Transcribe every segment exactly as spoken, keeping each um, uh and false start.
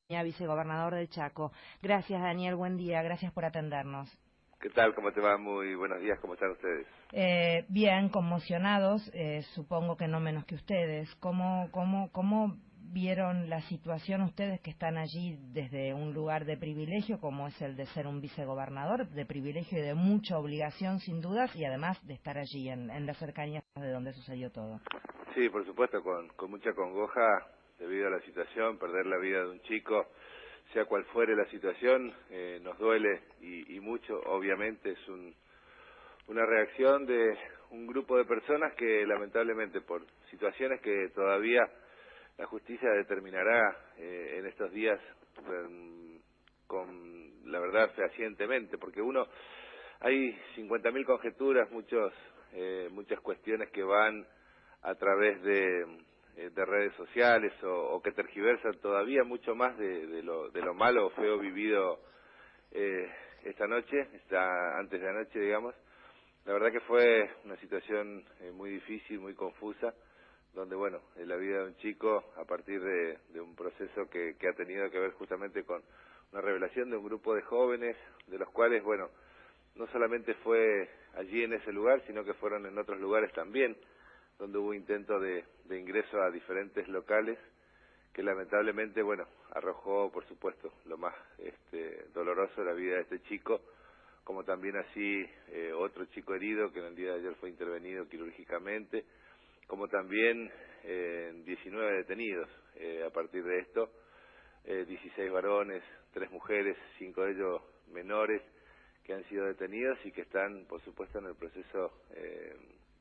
Vicegobernador del Chaco. Gracias, Daniel, buen día, gracias por atendernos. ¿Qué tal? ¿Cómo te va? Muy buenos días, ¿cómo están ustedes? Eh, bien, conmocionados, eh, supongo que no menos que ustedes. ¿Cómo, cómo, cómo vieron la situación ustedes que están allí desde un lugar de privilegio, como es el de ser un vicegobernador, de privilegio y de mucha obligación, sin dudas, y además de estar allí, en, en las cercanías de donde sucedió todo? Sí, por supuesto, con, con mucha congoja debido a la situación, perder la vida de un chico, sea cual fuere la situación, eh, nos duele y, y mucho. Obviamente es un, una reacción de un grupo de personas que lamentablemente por situaciones que todavía la justicia determinará eh, en estos días eh, con la verdad fehacientemente, porque uno, hay cincuenta mil conjeturas, muchos, eh, muchas cuestiones que van a través de, eh, de redes sociales o, o que tergiversan todavía mucho más de, de, lo, de lo malo o feo vivido eh, esta noche, esta, antes de anoche, digamos. La verdad que fue una situación eh, muy difícil, muy confusa, donde, bueno, en la vida de un chico, a partir de, de un proceso que, que ha tenido que ver justamente con una revelación de un grupo de jóvenes, de los cuales, bueno, no solamente fue allí en ese lugar, sino que fueron en otros lugares también, donde hubo intento de, de ingreso a diferentes locales, que lamentablemente, bueno, arrojó, por supuesto, lo más este, doloroso de la vida de este chico, como también así eh, otro chico herido que en el día de ayer fue intervenido quirúrgicamente, como también eh, diecinueve detenidos. Eh, a partir de esto, eh, dieciséis varones, tres mujeres, cinco de ellos menores, que han sido detenidos y que están, por supuesto, en el proceso eh,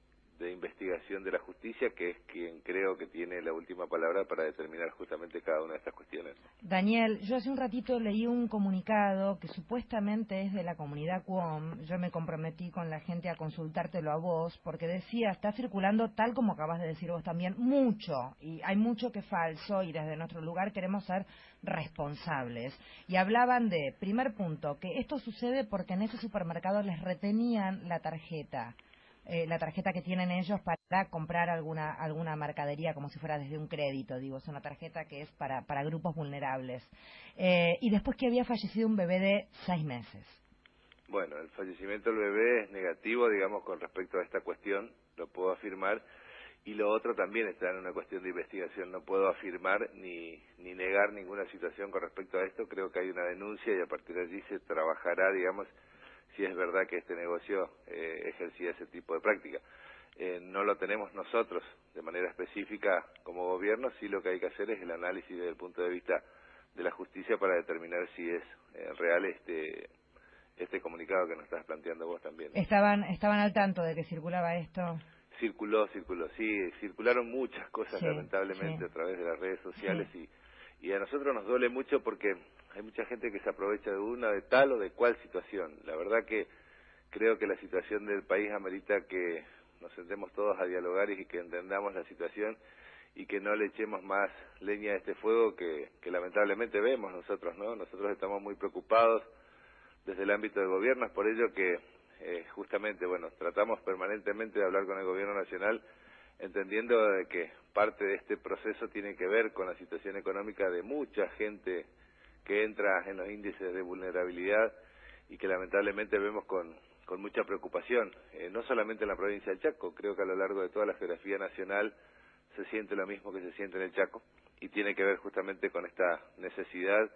de investigación de la justicia, que es quien creo que tiene la última palabra para determinar justamente cada una de estas cuestiones. Daniel, yo hace un ratito leí un comunicado que supuestamente es de la comunidad Q O M. Yo me comprometí con la gente a consultártelo a vos, porque decía, está circulando, tal como acabas de decir vos también, mucho, y hay mucho que es falso, y desde nuestro lugar queremos ser responsables. Y hablaban de, primer punto, que esto sucede porque en ese supermercado les retenían la tarjeta. Eh, la tarjeta que tienen ellos para comprar alguna alguna mercadería como si fuera desde un crédito, digo, es una tarjeta que es para para grupos vulnerables. Eh, y después que había fallecido un bebé de seis meses. Bueno, el fallecimiento del bebé es negativo, digamos, con respecto a esta cuestión, lo puedo afirmar, y lo otro también está en una cuestión de investigación, no puedo afirmar ni, ni negar ninguna situación con respecto a esto, creo que hay una denuncia y a partir de allí se trabajará, digamos, si es verdad que este negocio eh, ejercía ese tipo de práctica. Eh, no lo tenemos nosotros de manera específica como gobierno, sí lo que hay que hacer es el análisis desde el punto de vista de la justicia para determinar si es eh, real este este comunicado que nos estás planteando vos también, ¿no? Estaban estaban al tanto de que circulaba esto. Circuló, circuló, sí, circularon muchas cosas Sí, sí, lamentablemente a través de las redes sociales sí. y, y a nosotros nos duele mucho porque hay mucha gente que se aprovecha de una, de tal o de cual situación. La verdad que creo que la situación del país amerita que nos sentemos todos a dialogar y que entendamos la situación y que no le echemos más leña a este fuego que, que lamentablemente vemos nosotros, ¿no? Nosotros estamos muy preocupados desde el ámbito del gobierno, es por ello que eh, justamente, bueno, tratamos permanentemente de hablar con el gobierno nacional, entendiendo de que parte de este proceso tiene que ver con la situación económica de mucha gente que entra en los índices de vulnerabilidad y que lamentablemente vemos con, con mucha preocupación, eh, no solamente en la provincia del Chaco, creo que a lo largo de toda la geografía nacional se siente lo mismo que se siente en el Chaco y tiene que ver justamente con esta necesidad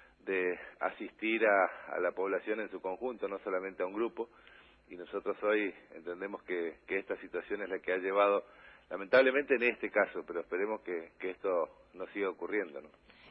de asistir a, a la población en su conjunto, no solamente a un grupo, y nosotros hoy entendemos que, que esta situación es la que ha llevado, lamentablemente en este caso, pero esperemos que, que esto no siga ocurriendo, ¿no?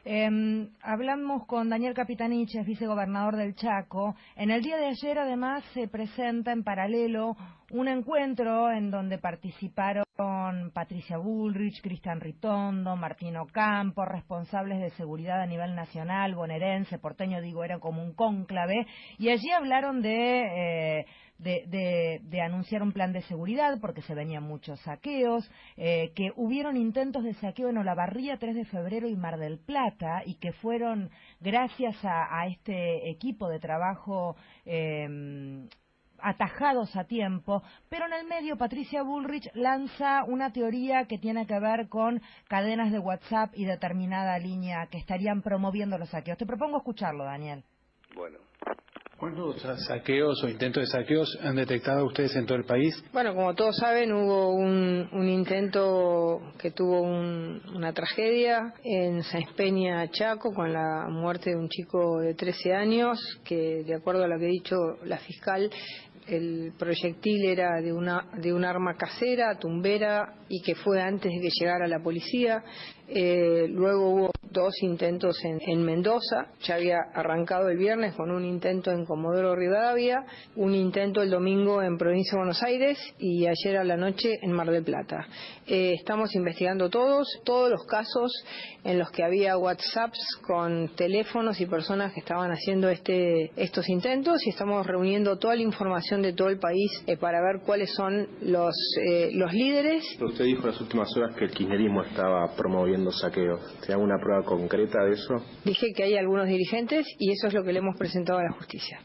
Eh, hablamos con Daniel Capitanich, es vicegobernador del Chaco. En el día de ayer, además, se presenta en paralelo un encuentro en donde participaron Patricia Bullrich, Cristian Ritondo, Martín Ocampo, responsables de seguridad a nivel nacional, bonaerense, porteño, digo, era como un cónclave, y allí hablaron de... Eh, De, de, de anunciar un plan de seguridad porque se venían muchos saqueos, eh, que hubieron intentos de saqueo en Olavarría, tres de febrero y Mar del Plata, y que fueron gracias a, a este equipo de trabajo eh, atajados a tiempo, pero en el medio Patricia Bullrich lanza una teoría que tiene que ver con cadenas de WhatsApp y determinada línea que estarían promoviendo los saqueos. Te propongo escucharlo, Daniel. Bueno. ¿Cuántos saqueos o intentos de saqueos han detectado ustedes en todo el país? Bueno, como todos saben, hubo un, un intento que tuvo un, una tragedia en Sáenz Peña, Chaco, con la muerte de un chico de trece años, que de acuerdo a lo que ha dicho la fiscal, el proyectil era de una de un arma casera, tumbera, y que fue antes de que llegara la policía. Eh, luego hubo dos intentos en, en Mendoza, ya había arrancado el viernes con un intento en Comodoro Rivadavia, un intento el domingo en Provincia de Buenos Aires y ayer a la noche en Mar del Plata. Eh, estamos investigando todos, todos los casos en los que había WhatsApps con teléfonos y personas que estaban haciendo este estos intentos, y estamos reuniendo toda la información de todo el país eh, para ver cuáles son los, eh, los líderes. Usted dijo en las últimas horas que el kirchnerismo estaba promoviendo saqueos. ¿Tiene alguna prueba concreta de eso? Dije que hay algunos dirigentes y eso es lo que le hemos presentado a la justicia.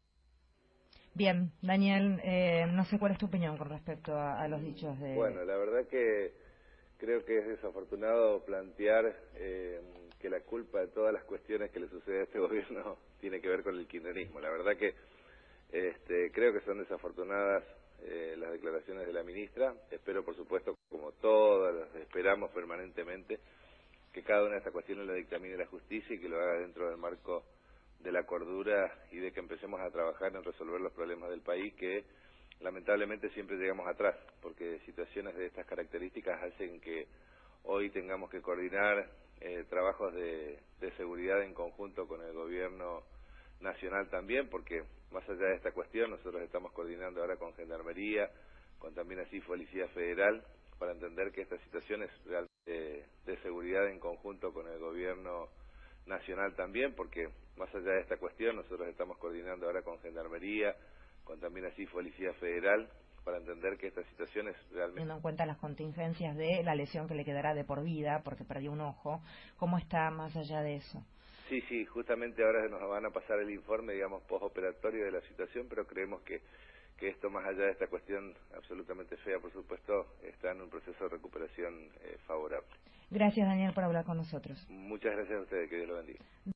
Bien, Daniel, eh, no sé cuál es tu opinión con respecto a, a los dichos de... Bueno, la verdad que creo que es desafortunado plantear eh, que la culpa de todas las cuestiones que le sucede a este gobierno tiene que ver con el kirchnerismo. La verdad que este, creo que son desafortunadas eh, las declaraciones de la ministra. Espero, por supuesto, como todas las esperamos permanentemente, que cada una de estas cuestiones lo dictamine la justicia y que lo haga dentro del marco de la cordura y de que empecemos a trabajar en resolver los problemas del país, que lamentablemente siempre llegamos atrás, porque situaciones de estas características hacen que hoy tengamos que coordinar eh, trabajos de, de seguridad en conjunto con el gobierno nacional también, porque más allá de esta cuestión nosotros estamos coordinando ahora con Gendarmería, con también así Policía Federal, para entender que esta situación es realmente de, de seguridad en conjunto con el gobierno nacional también, porque más allá de esta cuestión nosotros estamos coordinando ahora con Gendarmería, con también así Policía Federal, para entender que esta situación es realmente... Teniendo en cuenta las contingencias de la lesión que le quedará de por vida, porque perdió un ojo, ¿cómo está más allá de eso? Sí, sí, justamente ahora nos van a pasar el informe, digamos, postoperatorio de la situación, pero creemos que, que esto, más allá de esta cuestión absolutamente fea, por supuesto, está en un proceso de recuperación eh, favorable. Gracias, Daniel, por hablar con nosotros. Muchas gracias a ustedes, que Dios lo bendiga.